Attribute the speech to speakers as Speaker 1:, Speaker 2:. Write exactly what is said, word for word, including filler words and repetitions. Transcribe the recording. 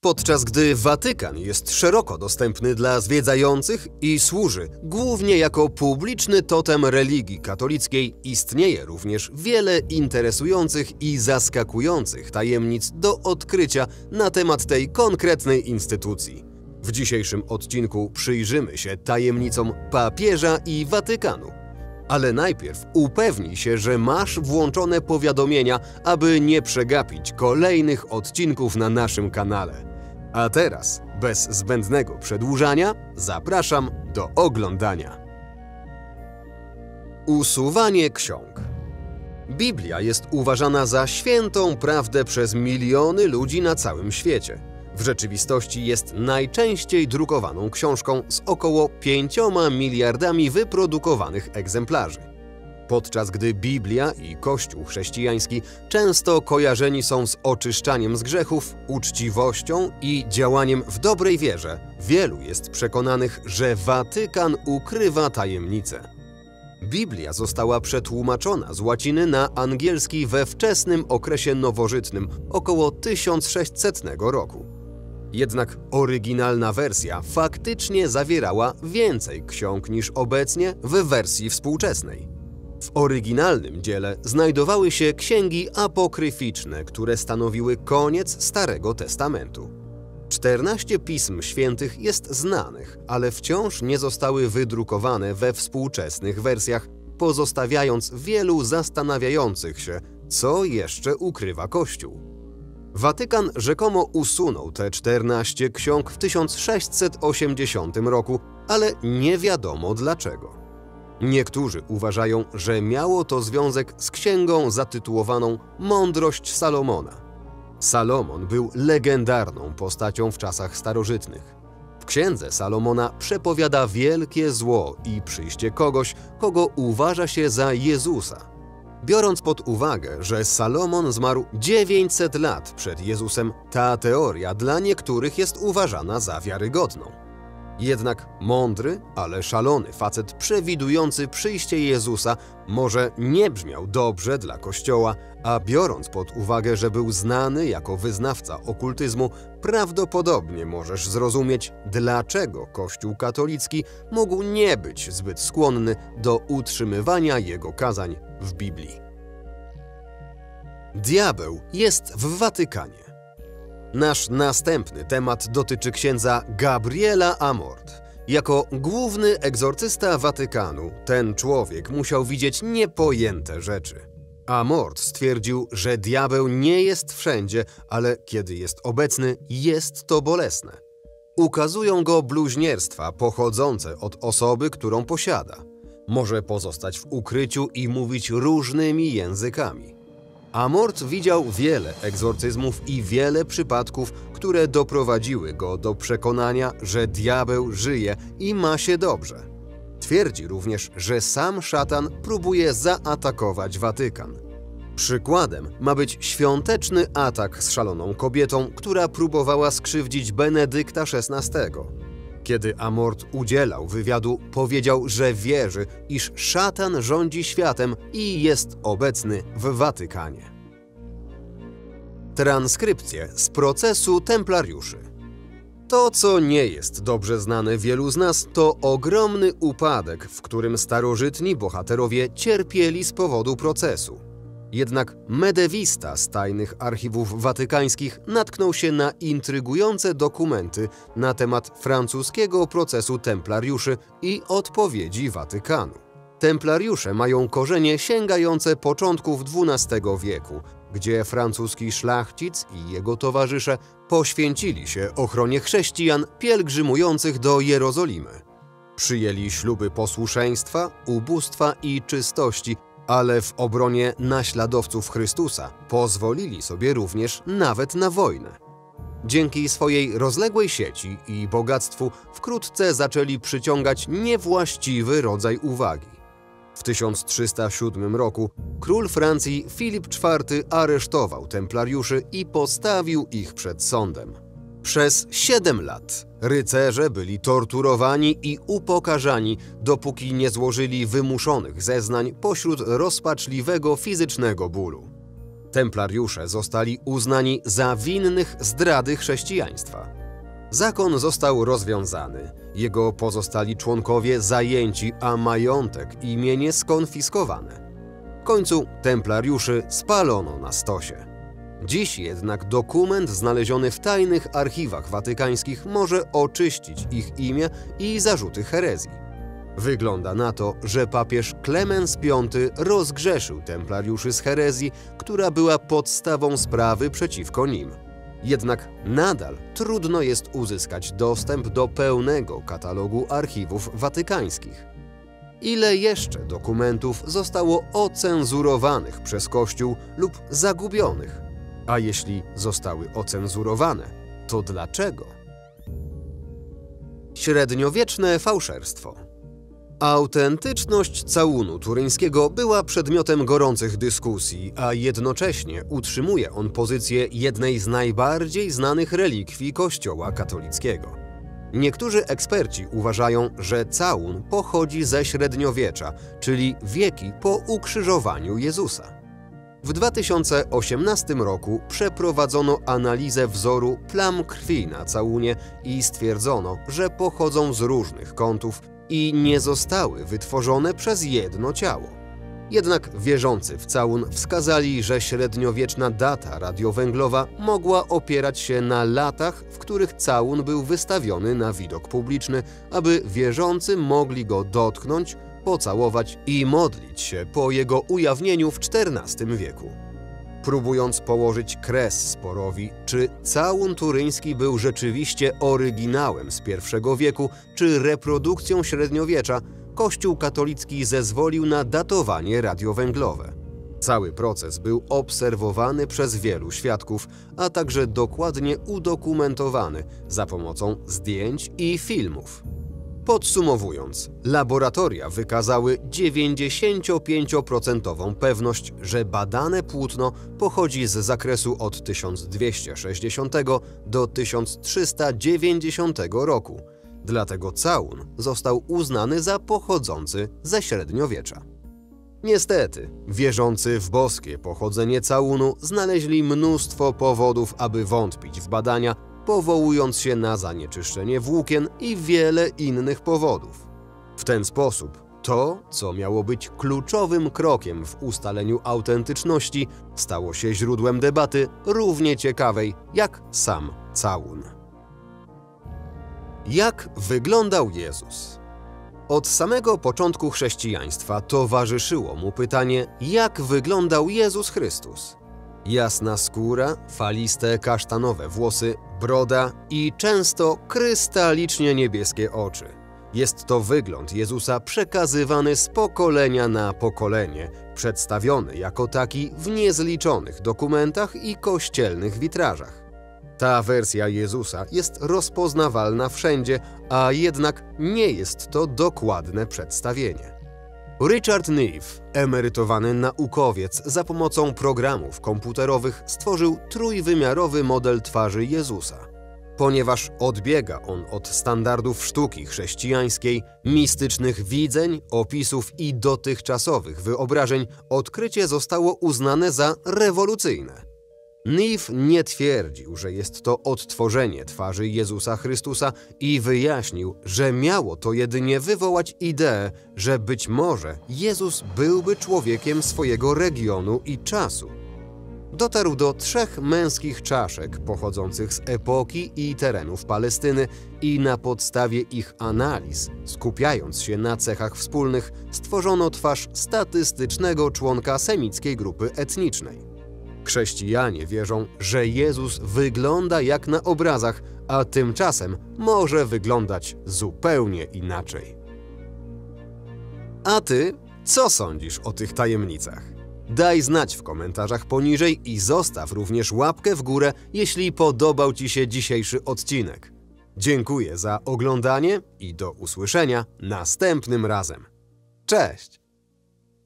Speaker 1: Podczas gdy Watykan jest szeroko dostępny dla zwiedzających i służy głównie jako publiczny totem religii katolickiej, istnieje również wiele interesujących i zaskakujących tajemnic do odkrycia na temat tej konkretnej instytucji. W dzisiejszym odcinku przyjrzymy się tajemnicom papieża i Watykanu. Ale najpierw upewnij się, że masz włączone powiadomienia, aby nie przegapić kolejnych odcinków na naszym kanale. A teraz, bez zbędnego przedłużania, zapraszam do oglądania. Usuwanie ksiąg. Biblia jest uważana za świętą prawdę przez miliony ludzi na całym świecie. W rzeczywistości jest najczęściej drukowaną książką z około pięcioma miliardami wyprodukowanych egzemplarzy. Podczas gdy Biblia i Kościół chrześcijański często kojarzeni są z oczyszczaniem z grzechów, uczciwością i działaniem w dobrej wierze, wielu jest przekonanych, że Watykan ukrywa tajemnice. Biblia została przetłumaczona z łaciny na angielski we wczesnym okresie nowożytnym, około tysiąc sześćsetnego roku. Jednak oryginalna wersja faktycznie zawierała więcej ksiąg niż obecnie w wersji współczesnej. W oryginalnym dziele znajdowały się księgi apokryficzne, które stanowiły koniec Starego Testamentu. czternaście pism świętych jest znanych, ale wciąż nie zostały wydrukowane we współczesnych wersjach, pozostawiając wielu zastanawiających się, co jeszcze ukrywa Kościół. Watykan rzekomo usunął te czternaście ksiąg w tysiąc sześćset osiemdziesiątym roku, ale nie wiadomo dlaczego. Niektórzy uważają, że miało to związek z księgą zatytułowaną Mądrość Salomona. Salomon był legendarną postacią w czasach starożytnych. W księdze Salomona przepowiada wielkie zło i przyjście kogoś, kogo uważa się za Jezusa. Biorąc pod uwagę, że Salomon zmarł dziewięćset lat przed Jezusem, ta teoria dla niektórych jest uważana za wiarygodną. Jednak mądry, ale szalony facet przewidujący przyjście Jezusa może nie brzmiał dobrze dla Kościoła, a biorąc pod uwagę, że był znany jako wyznawca okultyzmu, prawdopodobnie możesz zrozumieć, dlaczego Kościół katolicki mógł nie być zbyt skłonny do utrzymywania jego kazań w Biblii. Diabeł jest w Watykanie. Nasz następny temat dotyczy księdza Gabriela Amort. Jako główny egzorcysta Watykanu, ten człowiek musiał widzieć niepojęte rzeczy. Amort stwierdził, że diabeł nie jest wszędzie, ale kiedy jest obecny, jest to bolesne. Ukazują go bluźnierstwa pochodzące od osoby, którą posiada. Może pozostać w ukryciu i mówić różnymi językami. Amort widział wiele egzorcyzmów i wiele przypadków, które doprowadziły go do przekonania, że diabeł żyje i ma się dobrze. Twierdzi również, że sam szatan próbuje zaatakować Watykan. Przykładem ma być świąteczny atak z szaloną kobietą, która próbowała skrzywdzić Benedykta szesnastego. Kiedy Amort udzielał wywiadu, powiedział, że wierzy, iż szatan rządzi światem i jest obecny w Watykanie. Transkrypcje z procesu templariuszy. To, co nie jest dobrze znane wielu z nas, to ogromny upadek, w którym starożytni bohaterowie cierpieli z powodu procesu. Jednak medewista z tajnych archiwów watykańskich natknął się na intrygujące dokumenty na temat francuskiego procesu templariuszy i odpowiedzi Watykanu. Templariusze mają korzenie sięgające początków dwunastego wieku, gdzie francuski szlachcic i jego towarzysze poświęcili się ochronie chrześcijan pielgrzymujących do Jerozolimy. Przyjęli śluby posłuszeństwa, ubóstwa i czystości, ale w obronie naśladowców Chrystusa pozwolili sobie również nawet na wojnę. Dzięki swojej rozległej sieci i bogactwu wkrótce zaczęli przyciągać niewłaściwy rodzaj uwagi. W tysiąc trzysta siódmym roku król Francji Filip czwarty aresztował templariuszy i postawił ich przed sądem. Przez siedem lat rycerze byli torturowani i upokarzani, dopóki nie złożyli wymuszonych zeznań pośród rozpaczliwego fizycznego bólu. Templariusze zostali uznani za winnych zdrady chrześcijaństwa. Zakon został rozwiązany, jego pozostali członkowie zajęci, a majątek i mienie skonfiskowane. W końcu templariuszy spalono na stosie. Dziś jednak dokument znaleziony w tajnych archiwach watykańskich może oczyścić ich imię i zarzuty herezji. Wygląda na to, że papież Klemens piąty rozgrzeszył templariuszy z herezji, która była podstawą sprawy przeciwko nim. Jednak nadal trudno jest uzyskać dostęp do pełnego katalogu archiwów watykańskich. Ile jeszcze dokumentów zostało ocenzurowanych przez Kościół lub zagubionych? A jeśli zostały ocenzurowane, to dlaczego? Średniowieczne fałszerstwo. Autentyczność całunu turyńskiego była przedmiotem gorących dyskusji, a jednocześnie utrzymuje on pozycję jednej z najbardziej znanych relikwii Kościoła katolickiego. Niektórzy eksperci uważają, że całun pochodzi ze średniowiecza, czyli wieki po ukrzyżowaniu Jezusa. W dwa tysiące osiemnastym roku przeprowadzono analizę wzoru plam krwi na całunie i stwierdzono, że pochodzą z różnych kątów i nie zostały wytworzone przez jedno ciało. Jednak wierzący w całun wskazali, że średniowieczna data radiowęglowa mogła opierać się na latach, w których całun był wystawiony na widok publiczny, aby wierzący mogli go dotknąć, pocałować i modlić się po jego ujawnieniu w czternastym wieku. Próbując położyć kres sporowi, czy całun turyński był rzeczywiście oryginałem z pierwszego wieku, czy reprodukcją średniowiecza, Kościół katolicki zezwolił na datowanie radiowęglowe. Cały proces był obserwowany przez wielu świadków, a także dokładnie udokumentowany za pomocą zdjęć i filmów. Podsumowując, laboratoria wykazały dziewięćdziesięciopięcioprocentową pewność, że badane płótno pochodzi z zakresu od tysiąc dwieście sześćdziesiątego do tysiąc trzysta dziewięćdziesiątego roku. Dlatego całun został uznany za pochodzący ze średniowiecza. Niestety, wierzący w boskie pochodzenie całunu znaleźli mnóstwo powodów, aby wątpić w badania, powołując się na zanieczyszczenie włókien i wiele innych powodów. W ten sposób to, co miało być kluczowym krokiem w ustaleniu autentyczności, stało się źródłem debaty równie ciekawej jak sam całun. Jak wyglądał Jezus? Od samego początku chrześcijaństwa towarzyszyło mu pytanie, jak wyglądał Jezus Chrystus. Jasna skóra, faliste kasztanowe włosy, broda i często krystalicznie niebieskie oczy. Jest to wygląd Jezusa przekazywany z pokolenia na pokolenie, przedstawiony jako taki w niezliczonych dokumentach i kościelnych witrażach. Ta wersja Jezusa jest rozpoznawalna wszędzie, a jednak nie jest to dokładne przedstawienie. Richard Neave, emerytowany naukowiec, za pomocą programów komputerowych stworzył trójwymiarowy model twarzy Jezusa. Ponieważ odbiega on od standardów sztuki chrześcijańskiej, mistycznych widzeń, opisów i dotychczasowych wyobrażeń, odkrycie zostało uznane za rewolucyjne. Neave nie twierdził, że jest to odtworzenie twarzy Jezusa Chrystusa i wyjaśnił, że miało to jedynie wywołać ideę, że być może Jezus byłby człowiekiem swojego regionu i czasu. Dotarł do trzech męskich czaszek pochodzących z epoki i terenów Palestyny i na podstawie ich analiz, skupiając się na cechach wspólnych, stworzono twarz statystycznego członka semickiej grupy etnicznej. Chrześcijanie wierzą, że Jezus wygląda jak na obrazach, a tymczasem może wyglądać zupełnie inaczej. A ty, co sądzisz o tych tajemnicach? Daj znać w komentarzach poniżej i zostaw również łapkę w górę, jeśli podobał ci się dzisiejszy odcinek. Dziękuję za oglądanie i do usłyszenia następnym razem. Cześć!